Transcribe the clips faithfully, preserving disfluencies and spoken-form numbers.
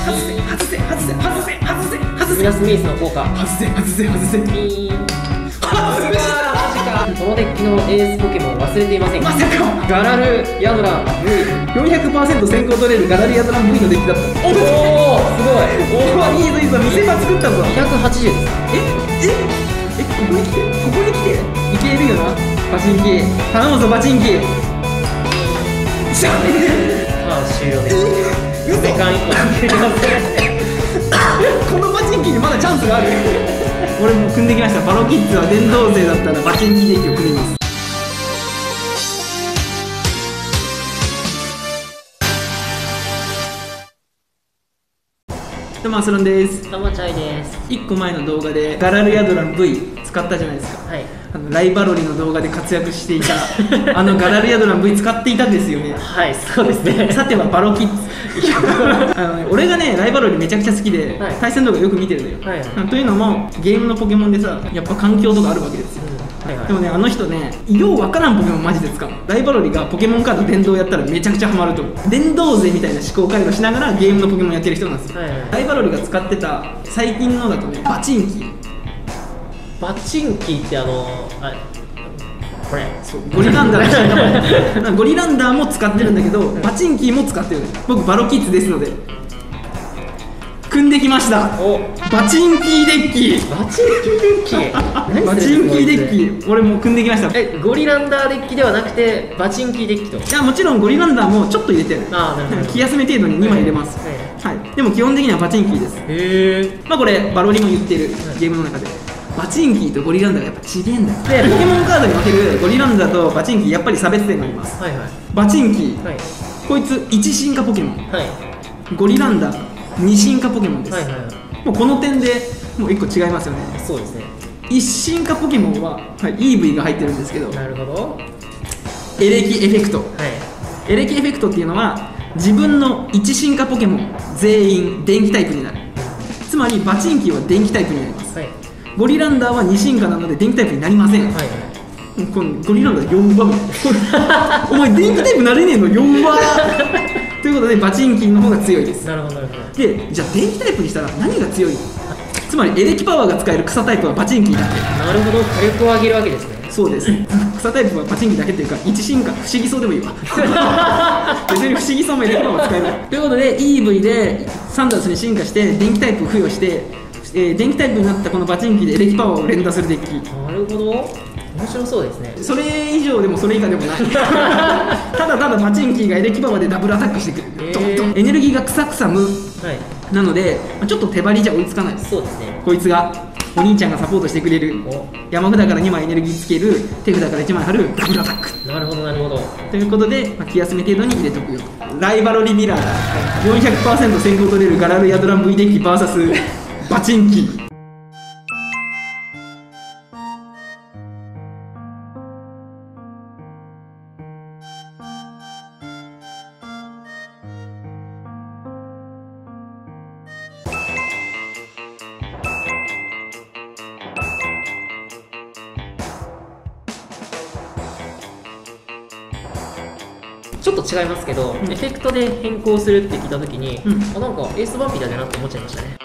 外せ外せ外せ外せ外せ外せ。 ミラスメイスの効果。 外せ外せ外せ。 ピーン。 外せした。 このデッキのエースポケモン忘れていませんか。 まさかガラルヤドラン V。 よんひゃくパーセント 先行取れるガラリアドラン V のデッキだった。 おお、すごい。 おお、いいぞいいぞ、見せ場作ったぞ。 にひゃくはちじゅうですか。 えええ、ここに来てここに来ていけるよな。バチンキ頼むぞ、バチンキ。じゃあターン終了です。世界一個かけてますね。 このバチンキにまだチャンスがある。俺もう組んできました。バロキッズは電動勢だったらバチンキデッキを組みます。どうもアスロンです。 たまちゃいです。 いっこまえの動画でガラルヤドラン V 使ったじゃないですか。 はい。 あのライバロリの動画で活躍していたあのガラルヤドラン V 使っていたんですよね。 はい、そうですね。 さてはバロキッズあの、ね、俺がねライバロリめちゃくちゃ好きで、はい、対戦動画よく見てるのよ、はいはい、というのもゲームのポケモンでさやっぱ環境とかあるわけですよ、うんはいはい、でもねあの人ねようわからんポケモンマジで使うの。ライバロリがポケモンカード電動やったらめちゃくちゃハマると思う。電動勢みたいな思考回路しながらゲームのポケモンやってる人なんですよ、はいはい、ライバロリが使ってた最近のだとねバチンキー。 バチンキーってあのあこれそうゴリランダーの進化版ゴリランダーも使ってるんだけど、うん、バチンキーも使ってる。僕バロキッズですので組んできました。おバチンキーデッキ。 バチンキーデッキバチンキーデッキ俺も組んできました。 えゴリランダーデッキではなくてバチンキーデッキと。 いやもちろんゴリランダーもちょっと入れてる。 あなるほど。 気休め程度ににまい入れます、はい、はいはい、でも基本的にはバチンキーです。へえ。まあこれバロリも言ってる、はい、ゲームの中でバチンキーとゴリランダーがやっぱ違えんだよ。でポケモンカードに分けるゴリランダーとバチンキーやっぱり差別点があります。はいはい。バチンキー、はい、こいついち進化ポケモン、はい、ゴリランダーに進化ポケモンです。はいはいはい。もうこの点でもういっこ違いますよね。そうですね。いち進化ポケモンは、はい、イーブイ が入ってるんですけど、なるほど。エレキエフェクト、はい、エレキエフェクトっていうのは自分のいち進化ポケモン全員電気タイプになる。つまりバチンキーは電気タイプになります、はい、ゴリランダーはに進化なので電気タイプになりません、はいはい、このゴリランダーよんばみたいなお前電気タイプなれねえのよんばということでバチンキーの方が強いです。なるほどなるほど。でじゃあ電気タイプにしたら何が強いの。つまりエレキパワーが使える草タイプはバチンキーだけ。なるほど、火力を上げるわけですね。そうです草タイプはバチンキーだけっていうかいち進化不思議そうでもいいわ別に不思議そうもエレキパワー使えるということで イーブイ でサンダースに進化して電気タイプを付与して、えー、電気タイプになったこのバチンキーでエレキパワーを連打するデッキ。なるほど、面白そうですね。それ以上でもそれ以下でもないただただバチンキーがエレキパワーでダブルアタックしてくる、えー、エネルギーがクサクサ無、はい、なのでちょっと手張りじゃ追いつかない。そうですね。こいつがお兄ちゃんがサポートしてくれる。山札からにまいエネルギーつける、手札からいちまい貼るダブルアタック。なるほどなるほど。ということで、まあ、気休め程度に入れとくよと。ライバロリミラー よんひゃくパーセント 先行取れるガラルヤドラン V デッキ ブイエス バチンキー。ちょっと違いますけど、うん、エフェクトで変更するって聞いたときに、うん、あなんかエースバンピーだなって思っちゃいましたね。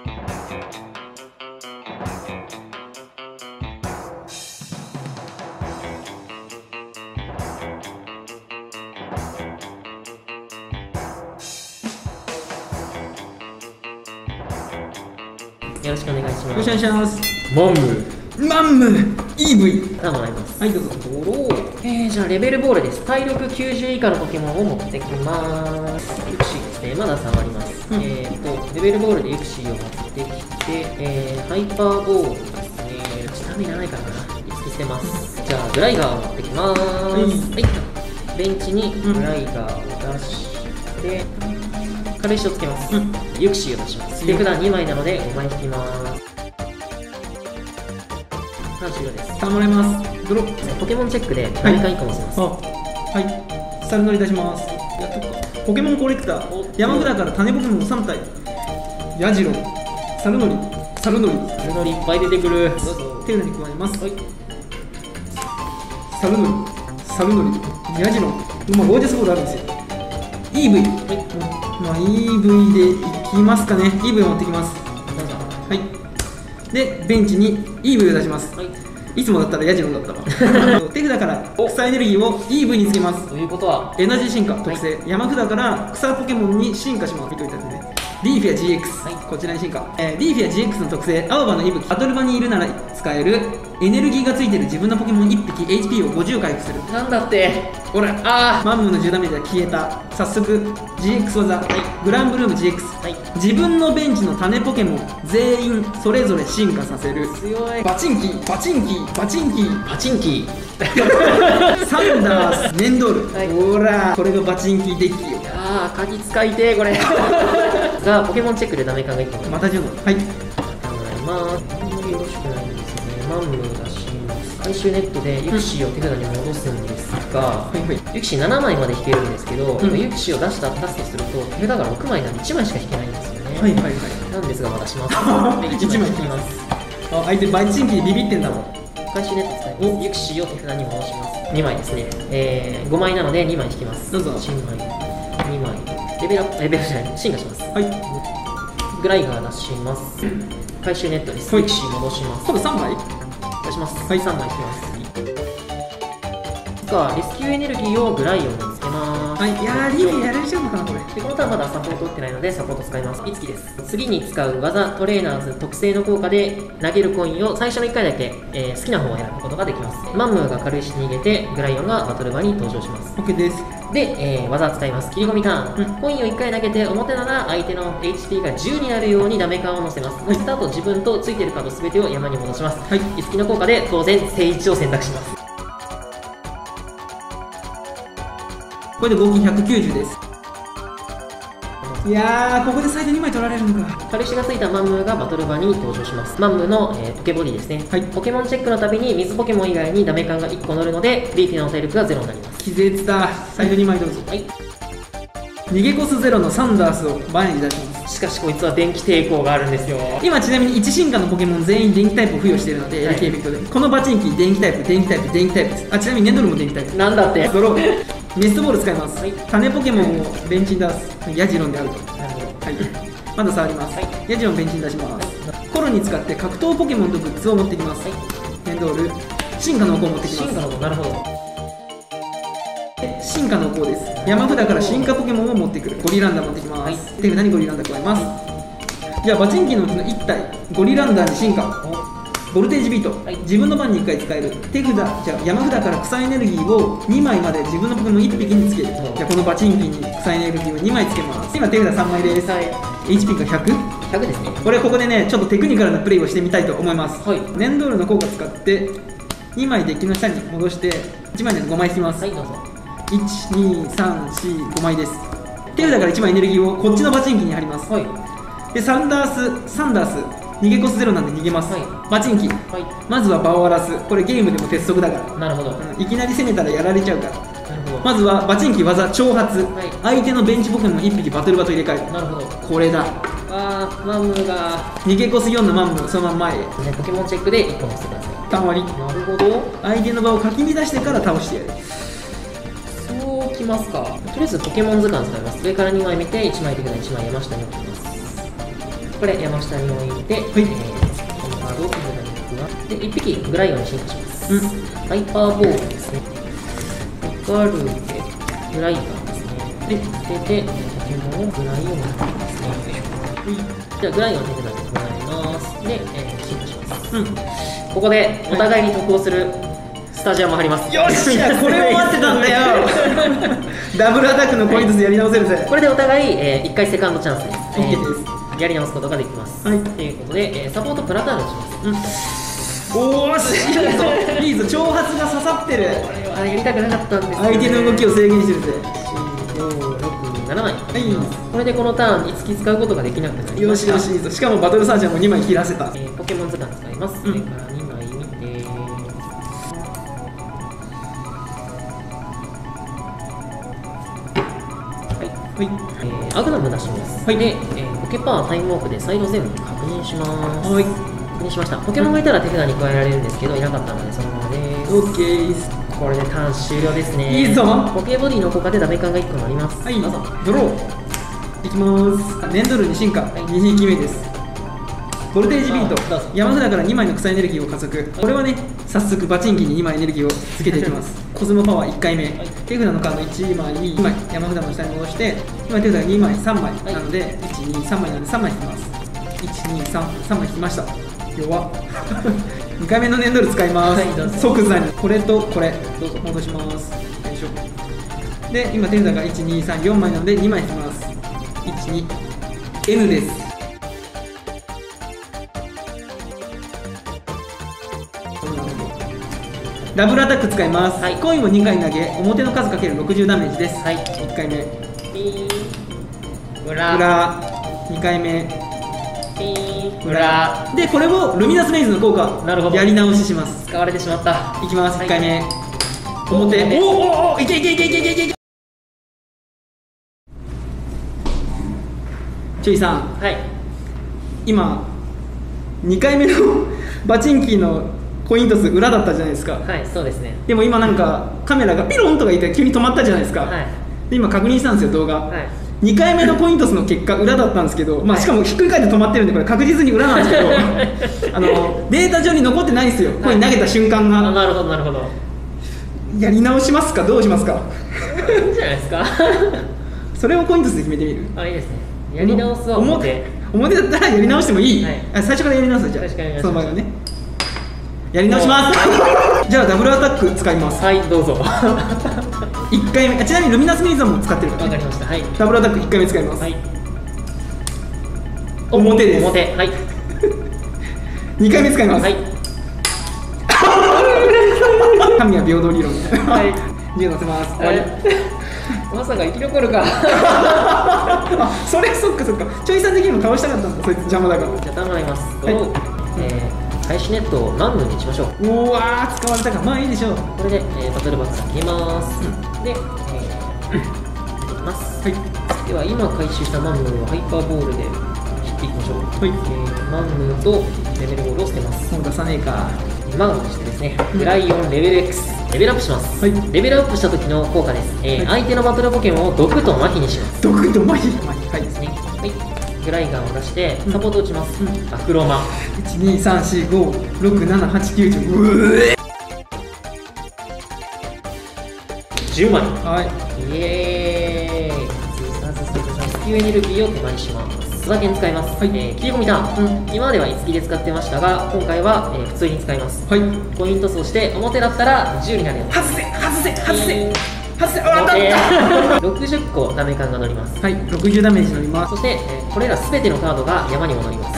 よろしくお願いします。よろしくお願いします。マンムマンム イーブイ あもらいます。はいどうぞ。ドロー。えー、じゃあレベルボールです。体力きゅうじゅう以下のポケモンを持ってきます。ユクシーですね。まだ下がります。うん、えーとレベルボールでユクシーを持ってきて、えー、ハイパーボールですね。ちょっとダメいらないかな。いつき捨てます。じゃあグライガーを持ってきます。はい、はい、ベンチにグライガーを出して、うん、軽石をつけます。うん、ユクシーを出します。手札にまいなのでごまい引きます。終了です。頼まれます。ドロップ。ポケモンチェックで何回かもします。はい。はい。サル乗り出します。やっとくか。ポケモンコレクター。山札から種ポケモンさん体。ヤジロ、サルノリ、サルノリ。サルノリいっぱい出てくる。どうぞ。手札に加えます。はい。サルノリ、サルノリ、ヤジロ。まあゴージャスボールあるんですよ。イーブイ。はい。 まあ イーブイ でいきますかね。 イーブイ 持ってきます。はい。でベンチに イーブイ を出します。はい、いつもだったらヤジロンだったわ手札から草エネルギーを イーブイ につけます。 ということはエナジー進化特性、はい、山札から草ポケモンに進化します。見といたですね。リーフィア ジーエックス、はい、こちらに進化、えー、リーフィア ジーエックス の特性、青葉の息吹、バトル場にいるなら使えるエネルギーがついてる自分のポケモンいっぴき エイチピー をごじゅう回復する。 なんだって、 ほら、あーマンムのじゅうダメージが消えた。早速 ジーエックス 技、はい、グランブルーム ジーエックス、はい、自分のベンチの種ポケモン全員それぞれ進化させる。 強い。 バチンキーバチンキーバチンキーバチンキーサンダース、メンドール、はい、ほらこれがバチンキーデッキよ。 ああ鍵使いてーこれがポケモンチェックでダメ感がいっこまたじゅうのはい考えます。あんまりよろしくないんですよね。マンムーだし回収ネットでユキシーを手札に戻すんですが、はいはい、ユキシーななまいまで引けるんですけど、うん、ユキシーを出した出すとすると手札がろくまいなんでいちまいしか引けないんですよね。 はいはいはい。 なんですがまだしますいちまい引きます。あ相手バイチンキービビってんだもん。 回収ネット使います。ユキシーを手札に戻します。にまいですね、えー、ごまいなのでにまい引きます。 どうぞ。いちまいにまいレベルアップレベルじゃない進化します。はい、グライガー出します。回収ネットです。ユキシー戻します。 今度さんまい出します。はい、さんまい引きます。かレスキューエネルギーをグライオンにつけます。 はい、いやーリーフやられちゃうのかなこれ。 でこのターンまだサポート打ってないのでサポート使います。いつきです。次に使う技トレーナーズ特性の効果で投げるコインを最初のいっかいだけ、えー、好きな方を選ぶことができます。マンムーが軽石に逃げてグライオンがバトル場に登場します。 OK です。 で、えー、技使います。切り込みターン、うん、コインをいっかい投げて表なら相手の エイチピー がじゅうになるようにダメカンを乗せます。乗せた後自分とついているカード全てを山に戻します。はい、いつきの効果で当然正位置を選択します。 これで合計ひゃくきゅうじゅうです。いやーここで最大にまい取られるのか。 軽石がついたマンムーがバトル場に登場します。マンムーの、えー、ポケボディですね、はい、ポケモンチェックのたびに水ポケモン以外にダメカンがいっこ乗るのでリーフィアの体力がゼロになります。 気絶だ。最大にまいどうぞ。はい、逃げコスゼロのサンダースを前に出します。 しかしこいつは電気抵抗があるんですよ。 今ちなみにいち進化のポケモン全員電気タイプを付与しているので、はい、エルケー エフェクトでこのバチンキー電気タイプ電気タイプ電気タイプです。あちなみにネンドルも電気タイプ。 なんだってドローミストボール使います。はい、種ポケモンをベンチに出すヤジロンであると。なるほど。はい、まだ触ります。はい、ヤジロンベンチに出します。はい、コロに使って格闘ポケモンとグッズを持ってきます。はい、メンドール進化の子を持ってきます。 進化の子、なるほど。 進化の子です。山札から進化ポケモンを持ってくる。ゴリランダー持ってきます。はい、手札にゴリランダー加えます。はい、じゃあバチンキーのうちのいったいゴリランダーに進化。ボルテージビート、はい、自分の番にいっかい使える。手札じゃあ山札から草エネルギーをにまいまで自分のポケモンいっぴきにつける。じゃあこのバチンキーに草エネルギーをにまいつけます。今手札さんまいです。はい、エイチピー が ひゃく?ひゃく ですね。これここでねちょっとテクニカルなプレイをしてみたいと思います。はい、ネンドールの効果使ってにまいデッキの下に戻していちまいでごまい引きます。はい、どうぞ。いち、に、さん、よん、ごまいです。手札からいちまいエネルギーをこっちのバチンキーに貼ります。はい、でサンダースサンダース逃げコスゼロなんで逃げます。はい、バチンキー、はい、まずは場を荒らす。これゲームでも鉄則だから。なるほど、うん、いきなり攻めたらやられちゃうから。なるほど。まずはバチンキー技挑発、はい、相手のベンチポケモンいっぴきバトル場と入れ替える。なるほど、これだ。あーマンムーが逃げコスよんのマンムーそのまんま前へ、ね、ポケモンチェックでいっこ乗せてください。たまり。なるほど。相手の場をかき乱してから倒してやる。 そうきますか。とりあえずポケモン図鑑使います。上からにまい見ていちまい手札いちまい山下に置きます。これ山下に置いて、はい、えー、このカードを手札に置くわ。でいっぴきグライオンに進化します。うん、ハイパーボールですね。ガルでグライガーですね。で捨ててポケモンをグライオンに置きますね。はい、じゃあグライオン手札に加えます。で、えー、進化します。うん、ここでお互いに得をするスタジアムを張ります。 よっしゃこれを待ってたんだよダブルアタックのコインずつやり直せるぜ。はい、 これでお互い、えー、いっかいセカンドチャンスです。 オッケーです。 やり直すことができます。はい、ということで、えー、サポートプラタールします。 うん、おーしいいぞ挑発が刺さってる。 これはやりたくなかったんですよ、ね、 相手の動きを制限してるぜ。 よん、ご、ろく、ななまい、はい、これでこのターンいつき使うことができなくなりました。 よしよしいいぞ。しかもバトルサージャーもにまい切らせた。 えー、ポケモン図鑑使います。それからにまい見て、はい、えー、アグナム出します。はい、で、えー、ポケパワータイムウォークでサイド全部確認します。はい、確認しました。ポケモンがいたら手札に加えられるんですけどいなかったのでそのままです。 オッケー。 これでターン終了ですね。 いいぞ。 ポケボディの効果でダメカンがいっこ乗ります。 はい、どうぞ。ドロー。 いきます。ネンドルに進化、 はい、 にひきめです。ボルテージビート、 どうぞ。 山札からにまいの草エネルギーを加速、はい、これはね、早速バチンキーににまいエネルギーをつけていきます。コスモパワーいっかいめ、はい、手札のカードいちまい、にまい、山札の下に戻して、今手札がにまい、さんまいなので、はい、いち、に、さんまいなのでさんまい引きます。いち、に、さん、さんまい引きました。弱っ。にかいめのネンドル使います。はい、即座にこれとこれ、どうぞ戻します。よいしょ。で、今手札がいち、に、さん、よんまいなのでにまい引きます。いち、に、エヌ です。ダブルアタック使います、はい、コインをにかい投げ、表の数かけるろくじゅうダメージです、はい、いっかいめピー裏裏にかいめピー裏で、これをルミナスメイズの効果やり直しします。 使われてしまった。 いきます、いっかいめ、はい、表、おおおお、いけいけいけいけいけいけいけ。ちょいさん、はい、今にかいめのバチンキーのコイントス裏だったじゃないですか。 はい、そうですね。 でも今なんかカメラがピロンとか言って急に止まったじゃないですか。はい、で今確認したんですよ、動画。はい、にかいめのコイントスの結果裏だったんですけど、まあ、しかもひっくり返って止まってるんでこれ確実に裏なんですけどあのデータ上に残ってないんですよ、コイン投げた瞬間が。 なるほどなるほど。 やり直しますか、どうしますか。 いいんじゃないですか。 それをコイントスで決めてみる。 あ、いいですね。やり直すは表。 表だったらやり直してもいい。はい、あ、最初からやり直す。じゃあその場合はねやり直します。じゃあダブルアタック使います。 はい、どうぞ。 いっかいめ、ちなみにルミナスメイズも使ってるから、 わかりました。はい、 ダブルアタックいっかいめ使います。はい、 表です。 表、 はい。 にかいめ使います。はい。神は平等理論。はい。じゅう乗せます。終わり。 まさか生き残るか。 あ、それそっかそっか。ちょいさん的にも倒したかったんだ。そいつ邪魔だから。 じゃあ頼みます。はい。えー開始ネットをマンムにしましょう。 うわー、使われたか。まあいいでしょう。 これで、えー、バトルバックが消えます。うん、で、えー、出てきます。はい。では今回収したマンムをハイパーボールで切っていきましょう。はい。えー、マンムとレベルボールを捨てます。 もう出さねえか。 マンムしてですね、グライオンレベル X、レベルアップします。はい。レベルアップした時の効果です。えーはい、相手のバトルポケモンを毒と麻痺にします。 毒と麻痺。麻痺。はいですね。 はい。グライガンを出してサポート打ちます。うん、アクロマいち、に、さん、し、ご、ろく、なな、はち、きゅう、じゅう、 じゅうまい。 はい、 イエーイ。さずさずさずきゅうエネルギーを手番にします。素だけに使います。はい、えー、切り込みターン、うん、今まではいつきで使ってましたが今回は、えー、普通に使います。はい、ポイント数をして表だったらじゅうになります。 外せ外せ外せ、えーろくじゅっこダメ感が乗ります。 はい、ろくじゅうダメージ乗ります。 そして、えー、これらすべてのカードが山にも乗ります。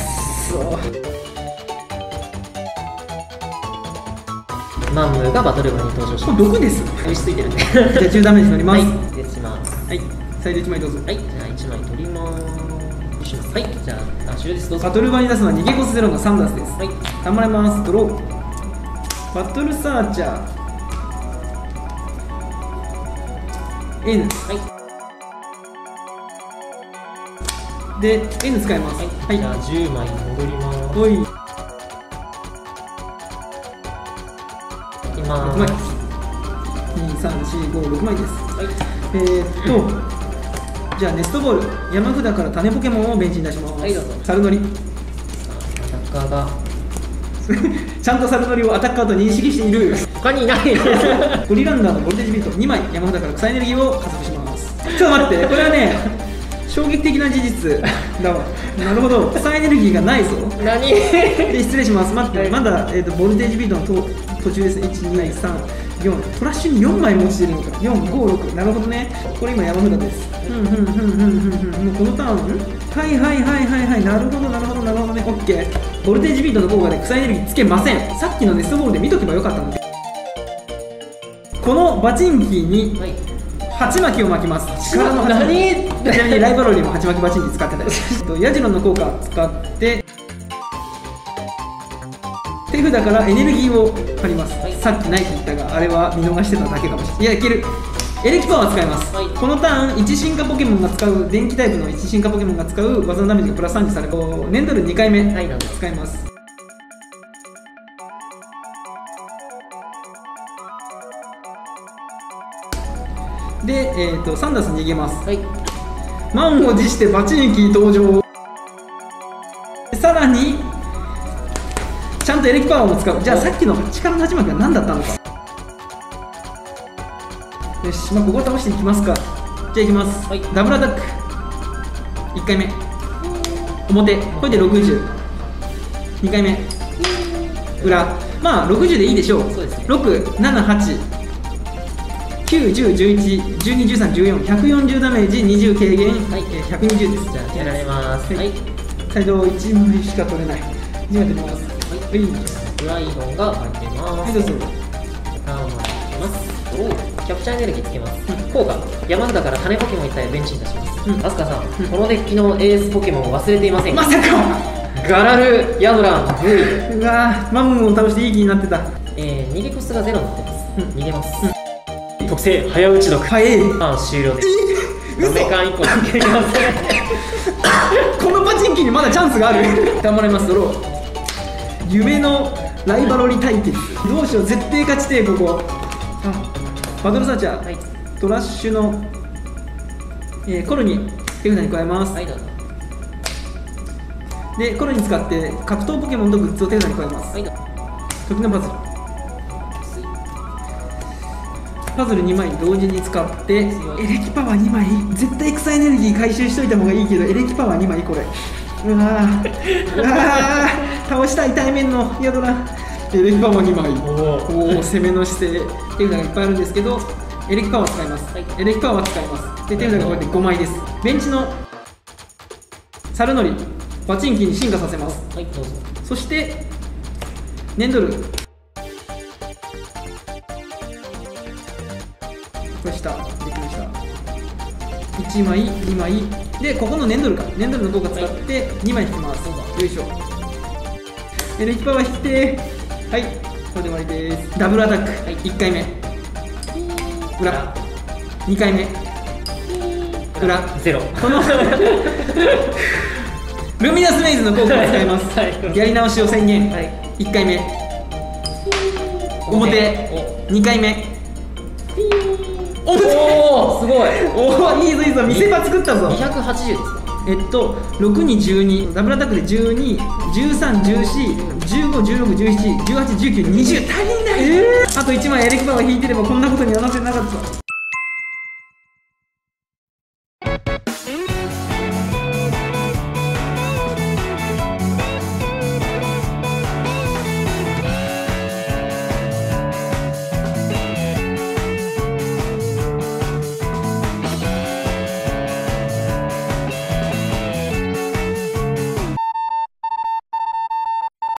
マンムーがバトル場に登場します。 毒です。 虫ついてるんで。 じゃあじゅうダメージ乗ります。 はい、失礼します。 はい、最大いちまいどうぞ。 はい、じゃあいちまい取ります。はい、じゃあ終了です。どうぞ。 バトル場に出すのは逃げコスゼロのサンダースです。はい、頑張れます。ドロー。バトルサーチャー。N、はい、で N 使います。はい、 はい、じゃあじゅうまい戻ります。 おい、 いきます。 ろくまい、に、さん、し、ご、ろくまいです。はい、えー、っとじゃあネストボール、山札から種ポケモンをベンチに出します。はい、どうぞ。サルノリ。 アタッカーがちゃんとサルノリをアタッカーと認識している。 他にいない。 ゴリランダーのボルテージビートにまい、山札から草エネルギーを加速します。ちょっと待って、これはね衝撃的な事実だわ。なるほど、草エネルギーがないぞ。 何で失礼します。待って、はい、まだ、えー、とボルテージビートのと途中です。いち、に、さん、よん、トラッシュによんまい持ちてるのか。よん、ご、ろく、なるほどね。これ今山札です。うんうんうんうんうんうん。もうこのターン、はいはいはいはいはい、なるほどなるほどなるほどね。オッケー。ボルテージビートの効果で草エネルギーつけません。さっきのネストボールで見とけばよかったので、このバチンキーに鉢巻きを巻きます。力の鉢巻き。ちなみにライバロリーも鉢巻きバチンキー使ってたりヤジロンの効果を使って手札からエネルギーを借ります。はい、さっきないって言ったがあれは見逃してただけかもしれない。いや、いける。エレキパワー使います。はい、このターンいち進化ポケモンが使う電気タイプのいち進化ポケモンが使う技のダメージがプラスさんじされる。ネンドルにかいめ使います。で、えー、とサンダース逃げます。はい、 満を持してバチンキー登場。さらにちゃんとエレキパワーも使う。じゃあさっきの力の始まりは何だったのか。よし、まあ、ここを倒していきますか。じゃあいきます、はい、ダブルアタックいっかいめ表、これでろくじゅう、にかいめ裏、まあろくじゅうでいいでしょう。そうですね、ろく、なな、はち、きゅう、じゅう、じゅういち、じゅうに、じゅうさん、じゅうよん、ひゃくよんじゅうダメージ、にじゅう軽減、はい、ひゃくにじゅうです。 じゃあやられます。はい、 サイドいちまいしか取れない。いちまい取ります。はい、 ドライドンが入ってます。はい、どうぞ。ターンをつけます。おお、キャプチャーエネルギーつけます。うん、効果、山札から種ポケモンいっ体をベンチに出します。うん、アスカさん、うん、このデッキのエースポケモンを忘れていませんか。 まさかガラル、ヤドラン、ブイ。 うわー、マムを倒していい気になってた。 えー、逃げコストがゼロになってます。うん、逃げます。うん、特性、早打ち毒。 早い。 あー、終了です。ダメ缶いっこつけます。 このパチンキーにまだチャンスがある。頑張ります、ドロー。夢のライバロリ対決。どうしよう、絶対勝ちてえ、ここ。あ、バトルサーチャー、はい、トラッシュの、えー、コルに手札に加えます。はい、どうぞ。で、コルに使って格闘ポケモンとグッズを手札に加えます。はい、どうぞ。時のパズル。パズルにまい同時に使ってエレキパワーにまい、絶対草エネルギー回収しといた方がいいけど、エレキパワーにまい、これうわーうわー倒したい対面のヤドラ。エレキパワーにまい、おお攻めの姿勢っていうのがいっぱいあるんですけど、エレキパワー使います。はい、エレキパワー使います。で手札がこうやってごまいです。ベンチのサルノリバチンキーに進化させます。はい、どうぞ。そしてネンドル、これ下できました。いちまいにまいで、ここのネンドルか、ネンドルの効果使ってにまい引きます。よいしょ。エレキパワー引きてー。はい、これで終わりです。ダブルアタック、はい、いっかいめ裏、にかいめ裏、 ゼロ。 このルミナスメイズの効果を使います。はい、やり直しを宣言。はい、いっかいめ表、にかいめおお、すごい。おお、いいぞいいぞ、見せ場作ったぞ。 にひゃくはちじゅうですか。 えっとろくにじゅうに、ダブルアタックでじゅうに、じゅうさん、じゅうよん、じゅうご、じゅうろく、じゅうなな、じゅうはち、じゅうきゅう、にじゅう足りない。えー、あといちまいエレキパワー引いてればこんなことにはなってなかった。